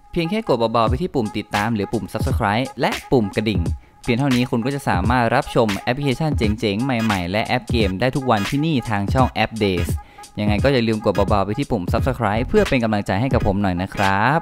เพียงแค่กดเบาๆไปที่ปุ่มติดตามหรือปุ่ม Subscribe และปุ่มกระดิ่งเพียงเท่านี้คุณก็จะสามารถรับชมแอปพลิเคชันเจ๋งๆใหม่ๆและแอปเกมได้ทุกวันที่นี่ทางช่องแอป Days ยังไงก็อย่าลืมกดเบาๆไปที่ปุ่ม Subscribe เพื่อเป็นกำลังใจให้กับผมหน่อยนะครับ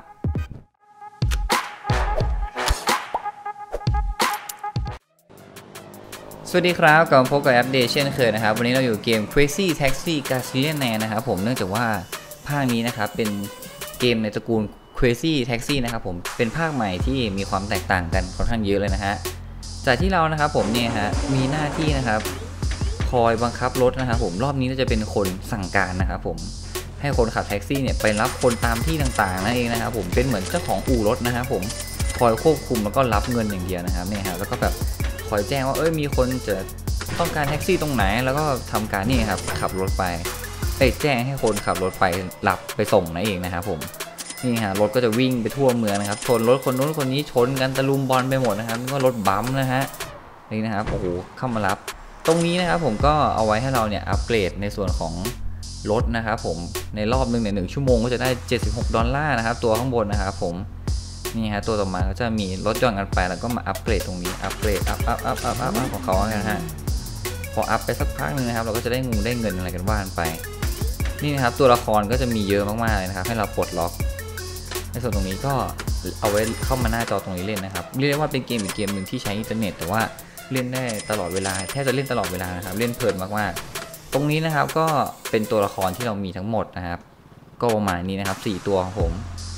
สวัสดีครับกลับมาพบกับแอป Days เช่นเคยนะครับวันนี้เราอยู่เกม Crazy Taxi Gazillionaire นะครับผมเนื่องจากว่าภาคนี้นะครับเป็นเกมในตระกูล Crazy Taxi นะครับผมเป็นภาคใหม่ที่มีความแตกต่างกันค่อนข้างเยอะเลยนะฮะจากที่เรานะครับผมเนี่ยฮะมีหน้าที่นะครับคอยบังคับรถนะครับผมรอบนี้จะเป็นคนสั่งการนะครับผมให้คนขับแท็กซี่เนี่ยไปรับคนตามที่ต่างๆนั่นเองนะครับผมเป็นเหมือนเจ้าของอู่รถนะครับผมคอยควบคุมแล้วก็รับเงินอย่างเดียวนะครับเนี่ยฮะแล้วก็แบบคอยแจ้งว่ามีคนจะต้องการแท็กซี่ตรงไหนแล้วก็ทำการนี่ครับขับรถไปแจ้งให้คนขับรถไปรับไปส่งนั่นเองนะครับผมนี่ฮะรถก็จะวิ่งไปทั่วเมืองนะครับชนรถคนนู้นคนนี้ชนกันตะลุมบอลไปหมดนะครับก็รถบัมป์นะฮะนี่นะครับโอ้โหเข้ามารับตรงนี้นะครับผมก็เอาไว้ให้เราเนี่ยอัปเกรดในส่วนของรถนะครับผมในรอบนึงเนี่ย1 ชั่วโมงก็จะได้$76นะครับตัวข้างบนนะครับผมนี่ฮะตัวต่อมาก็จะมีลดหย่อนกันไปแล้วก็มาอัปเกรดตรงนี้อัปเกรดอัพของเขานะฮะพออัพไปสักพักนึงนะครับเราก็จะได้เงินอะไรกันว่านไปนี่นะครับตัวละครก็จะมีเยอะมากๆเลยนะครับให้เราปลดล็อกในส่วนตรงนี้ก็เอาไว้เข้ามาหน้าจอตรงนี้เล่นนะครับเรียกได้ว่าเป็นเกมอีกเกมหนึ่งที่ใช้อินเทอร์เน็ตแต่ว่าเล่นได้ตลอดเวลาแทบจะเล่นตลอดเวลานะครับเล่นเพลินมากๆตรงนี้นะครับก็เป็นตัวละครที่เรามีทั้งหมดนะครับก็ประมาณนี้นะครับ4ตัวของผม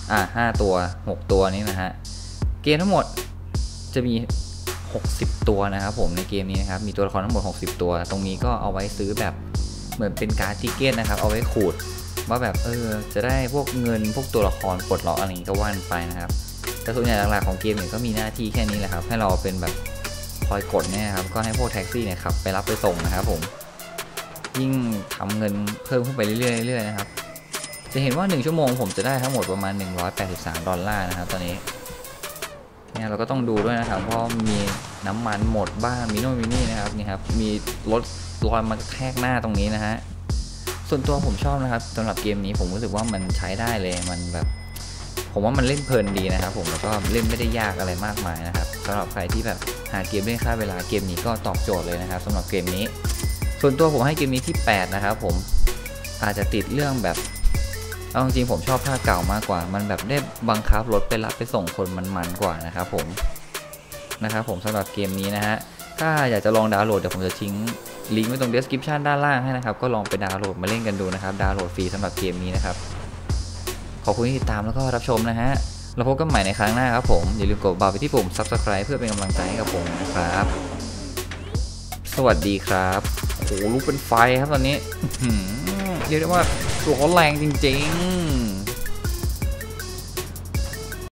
5ตัว6ตัวนี้นะฮะเกมทั้งหมดจะมี60ตัวนะครับผมในเกมนี้นะครับมีตัวละครทั้งหมด60ตัวตรงนี้ก็เอาไว้ซื้อแบบเหมือนเป็นการ์ดทิเก็ตนะครับเอาไว้ขูดว่าแบบจะได้พวกเงินพวกตัวละครปลดล็อกอะไรอย่างนี้ก็ว่านไปนะครับแต่ส่วนใหญ่หลักๆของเกมเนี่ยก็มีหน้าที่แค่นี้แหละครับให้เราเป็นแบบคอยกดเนี่ยครับก็ให้พวกแท็กซี่เนี่ยขับไปรับไปส่งนะครับผมยิ่งทำเงินเพิ่มขึ้นไปเรื่อยๆนะครับจะเห็นว่า1 ชั่วโมงผมจะได้ทั้งหมดประมาณ$183นะครับตอนนี้เนี่ยเราก็ต้องดูด้วยนะครับเพราะมีน้ำมันหมดบ้างมีโน่นมีนี่นะครับนี่ครับมีรถลอยมาแทกหน้าตรงนี้นะฮะส่วนตัวผมชอบนะครับสำหรับเกมนี้ผมรู้สึกว่ามันใช้ได้เลยมันแบบผมว่ามันเล่นเพลินดีนะครับผมแล้วก็เล่นไม่ได้ยากอะไรมากมายนะครับสำหรับใครที่แบบหาเกมเล่นค่าเวลาเกมนี้ก็ตอบโจทย์เลยนะครับสำหรับเกมนี้ส่วนตัวผมให้เกมนี้ที่8นะครับผมอาจจะติดเรื่องแบบเอาจริงๆผมชอบภาคเก่ามากกว่ามันแบบได้บังคับรถไปรับไปส่งคนมันกว่านะครับผมสำหรับเกมนี้นะฮะถ้าอยากจะลองดาวน์โหลดเดี๋ยวผมจะทิ้งลิงก์ไว้ตรง description ด้านล่างให้นะครับก็ลองไปดาวน์โหลดมาเล่นกันดูนะครับดาวน์โหลดฟรีสำหรับเกมนี้นะครับขอบคุณที่ติดตามแล้วก็รับชมนะฮะเราพบกันใหม่ในครั้งหน้าครับผมอย่าลืมกดไปที่ปุ่ม subscribe เพื่อเป็นกำลังใจให้กับผมนะครับสวัสดีครับโอ้โหลุกเป็นไฟครับตอนนี้เรียกได้ว่าร้อนแรงจริงๆ